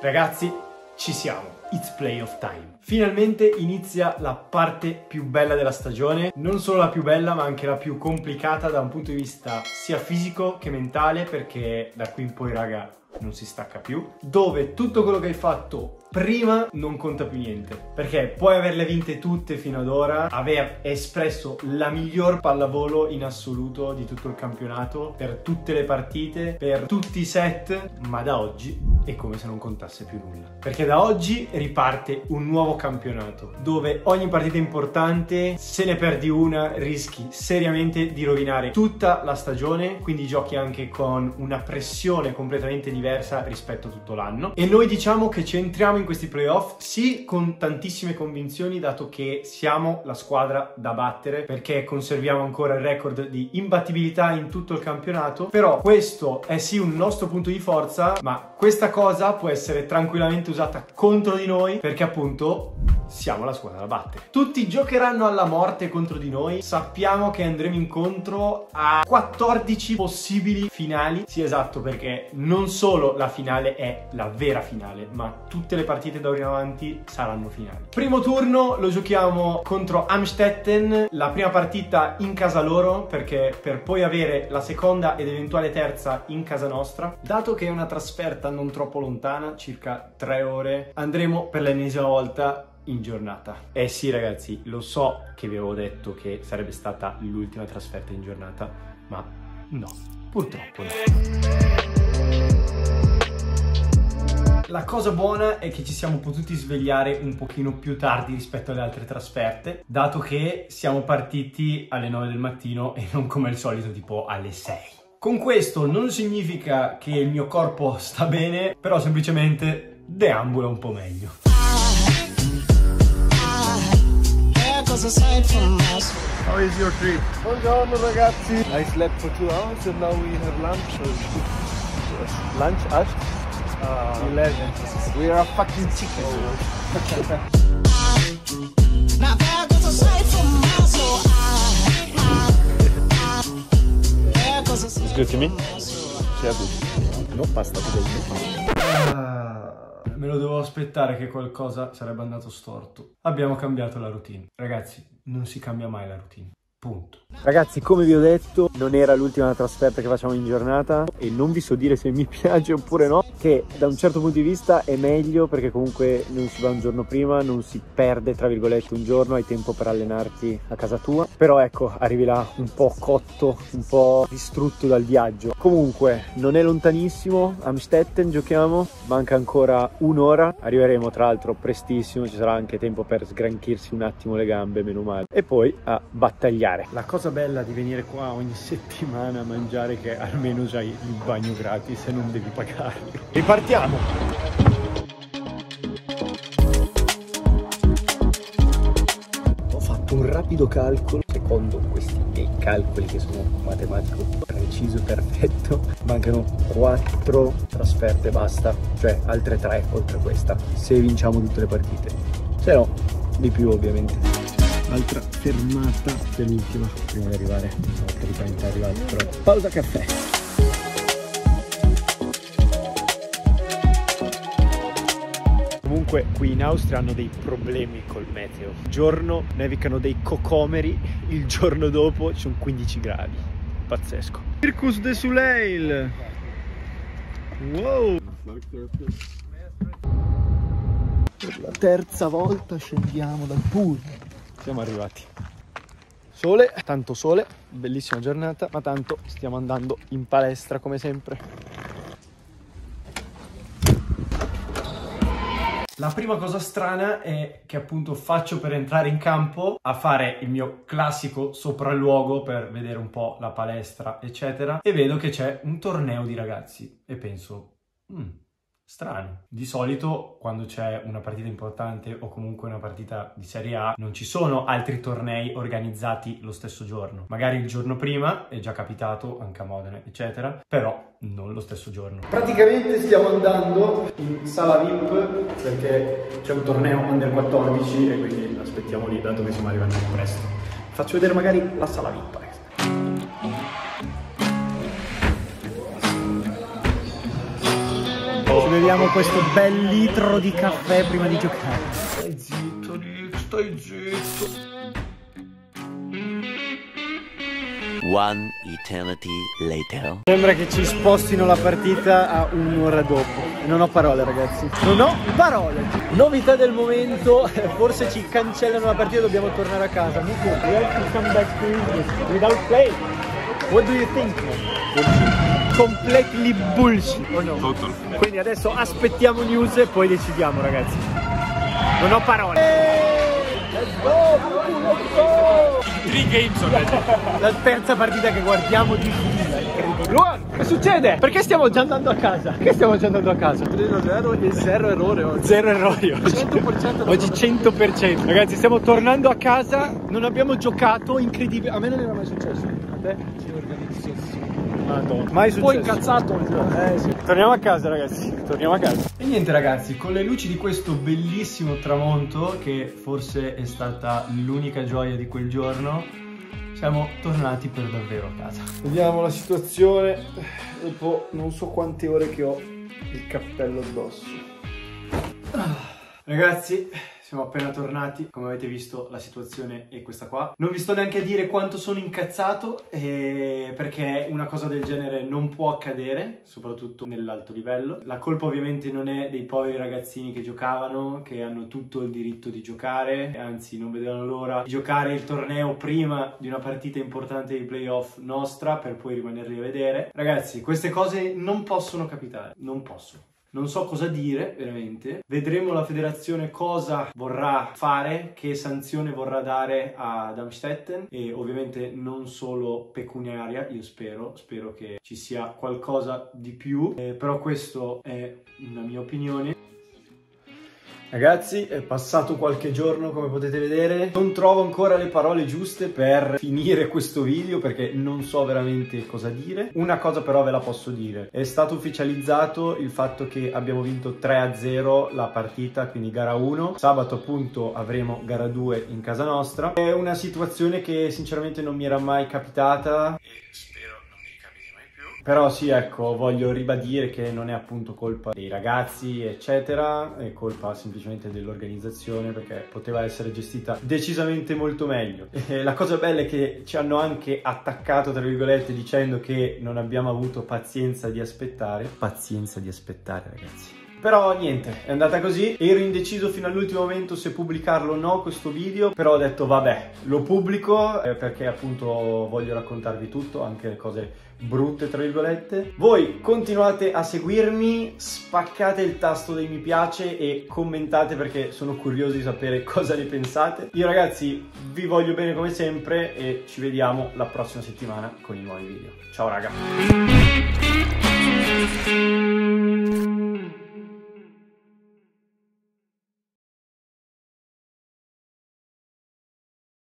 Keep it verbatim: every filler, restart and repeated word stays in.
Ragazzi, ci siamo. It's playoff time. Finalmente inizia la parte più bella della stagione, non solo la più bella ma anche la più complicata da un punto di vista sia fisico che mentale, perché da qui in poi, raga, non si stacca più, dove tutto quello che hai fatto prima non conta più niente, perché puoi averle vinte tutte fino ad ora, aver espresso la miglior pallavolo in assoluto di tutto il campionato, per tutte le partite, per tutti i set, ma da oggi è come se non contasse più nulla, perché da oggi riparte un nuovo campionato dove ogni partita importante, se ne perdi una rischi seriamente di rovinare tutta la stagione, quindi giochi anche con una pressione completamente diversa rispetto a tutto l'anno. E noi diciamo che ci entriamo in questi playoff sì con tantissime convinzioni, dato che siamo la squadra da battere, perché conserviamo ancora il record di imbattibilità in tutto il campionato. Però questo è sì un nostro punto di forza, ma questa cosa può essere tranquillamente usata contro di noi, perché appunto siamo la squadra da battere. Tutti giocheranno alla morte contro di noi. Sappiamo che andremo incontro a quattordici possibili finali. Sì, esatto, perché non solo la finale è la vera finale, ma tutte le partite da ora in avanti saranno finali. Primo turno lo giochiamo contro Amstetten, la prima partita in casa loro, perché per poi avere la seconda ed eventuale terza in casa nostra. Dato che è una trasferta non troppo lontana, circa tre ore, andremo per l'ennesima volta in giornata. Eh sì ragazzi, lo so che vi avevo detto che sarebbe stata l'ultima trasferta in giornata, ma no, purtroppo no. La cosa buona è che ci siamo potuti svegliare un pochino più tardi rispetto alle altre trasferte, dato che siamo partiti alle nove del mattino e non come al solito tipo alle sei. Con questo non significa che il mio corpo sta bene, però semplicemente deambula un po' meglio. How is your trip? Buongiorno ragazzi. I slept for two hours and now we have lunch. Lunch at uh, eleven. We are a fucking chicken. It's good to me? No pasta today. Ah, me lo devo aspettare che qualcosa sarebbe andato storto. Abbiamo cambiato la routine. Ragazzi, non si cambia mai la routine. Punto. Ragazzi, come vi ho detto, non era l'ultima trasferta che facciamo in giornata e non vi so dire se mi piace oppure no, che da un certo punto di vista è meglio, perché comunque non si va un giorno prima, non si perde tra virgolette un giorno, hai tempo per allenarti a casa tua. Però ecco, arrivi là un po' cotto, un po' distrutto dal viaggio. Comunque non è lontanissimo, Amstetten giochiamo, manca ancora un'ora, arriveremo tra l'altro prestissimo, ci sarà anche tempo per sgranchirsi un attimo le gambe, meno male, e poi a battagliare. La cosa bella di venire qua ogni settimana a mangiare è che almeno c'hai il bagno gratis e non devi pagarlo. Ripartiamo! Ho fatto un rapido calcolo, secondo questi miei calcoli che sono matematico preciso e perfetto, mancano quattro trasferte basta, cioè altre tre oltre questa, se vinciamo tutte le partite. Se no, di più ovviamente. Altra fermata dell'ultima prima di arrivare, no, praticamente arrivato, però pausa caffè. Comunque qui in Austria hanno dei problemi col meteo. Il giorno nevicano dei cocomeri, il giorno dopo ci sono quindici gradi, pazzesco. Circus de Soleil, wow, per la terza volta scendiamo dal pool. Siamo arrivati. Sole, tanto sole, bellissima giornata, ma tanto stiamo andando in palestra come sempre. La prima cosa strana è che appunto faccio per entrare in campo a fare il mio classico sopralluogo per vedere un po' la palestra eccetera, e vedo che c'è un torneo di ragazzi e penso mm, strano. Di solito quando c'è una partita importante o comunque una partita di Serie A non ci sono altri tornei organizzati lo stesso giorno. Magari il giorno prima, è già capitato anche a Modena eccetera, però non lo stesso giorno. Praticamente stiamo andando in sala V I P perché c'è un torneo under quattordici e quindi aspettiamo lì, dato che siamo arrivati presto. Faccio vedere magari la sala V I P. Ci vediamo beviamo questo bel litro di caffè prima di giocare. Stai zitto, Nick, stai zitto. One eternity later. Sembra che ci spostino la partita a un'ora dopo. Non ho parole, ragazzi. Non ho parole. Novità del momento, forse ci cancellano la partita e dobbiamo tornare a casa. Nico, we have to come back to English without play. What do you think? Bullshit. Completely bullshit, o no? Total. Quindi adesso aspettiamo news e poi decidiamo, ragazzi. Non ho parole. Let's go! Let's go! Three games already. La terza partita che guardiamo di fila, incredibile. Luan, che succede? Perché stiamo già andando a casa? Perché stiamo già andando a casa? tre a zero e zero errore oggi. Zero errori oggi. cento per cento. Oggi cento per cento. Ragazzi, stiamo tornando a casa. Non abbiamo giocato, incredibile. A me non era mai successo. A te? Ci organizzazione. Madonna. Mai successo. Poi incazzato. Eh sì. Torniamo a casa, ragazzi. Torniamo a casa. E niente ragazzi, con le luci di questo bellissimo tramonto, che forse è stata l'unica gioia di quel giorno, siamo tornati per davvero a casa. Vediamo la situazione dopo non so quante ore che ho il cappello addosso. Ragazzi, siamo appena tornati, come avete visto la situazione è questa qua. Non vi sto neanche a dire quanto sono incazzato, eh, perché una cosa del genere non può accadere, soprattutto nell'alto livello. La colpa ovviamente non è dei poveri ragazzini che giocavano, che hanno tutto il diritto di giocare, anzi non vedevano l'ora di giocare il torneo prima di una partita importante di playoff nostra, per poi rimanerli a vedere. Ragazzi, queste cose non possono capitare, non possono. Non so cosa dire, veramente. Vedremo la federazione cosa vorrà fare, che sanzione vorrà dare ad Amstetten, e ovviamente non solo pecuniaria, io spero, spero che ci sia qualcosa di più, eh, però questo è una mia opinione. Ragazzi, è passato qualche giorno, come potete vedere. Non trovo ancora le parole giuste per finire questo video, perché non so veramente cosa dire. Una cosa però ve la posso dire. È stato ufficializzato il fatto che abbiamo vinto tre a zero la partita, quindi gara uno. Sabato appunto avremo gara due in casa nostra. È una situazione che sinceramente non mi era mai capitata. Però sì, ecco, voglio ribadire che non è appunto colpa dei ragazzi, eccetera, è colpa semplicemente dell'organizzazione, perché poteva essere gestita decisamente molto meglio. E la cosa bella è che ci hanno anche attaccato, tra virgolette, dicendo che non abbiamo avuto pazienza di aspettare. Pazienza di aspettare, ragazzi. Però niente, è andata così. Ero indeciso fino all'ultimo momento se pubblicarlo o no questo video, però ho detto vabbè, lo pubblico, eh, perché appunto voglio raccontarvi tutto, anche le cose brutte tra virgolette. Voi continuate a seguirmi, spaccate il tasto dei mi piace e commentate, perché sono curioso di sapere cosa ne pensate. Io ragazzi vi voglio bene come sempre e ci vediamo la prossima settimana con i nuovi video. Ciao raga!